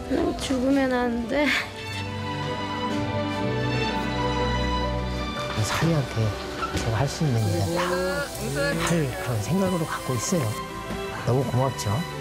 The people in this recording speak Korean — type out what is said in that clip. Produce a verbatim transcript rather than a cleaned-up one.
죽으면 안 돼. 사위한테 제가 할 수 있는 일을 다 할 그런 생각으로 갖고 있어요. 너무 고맙죠.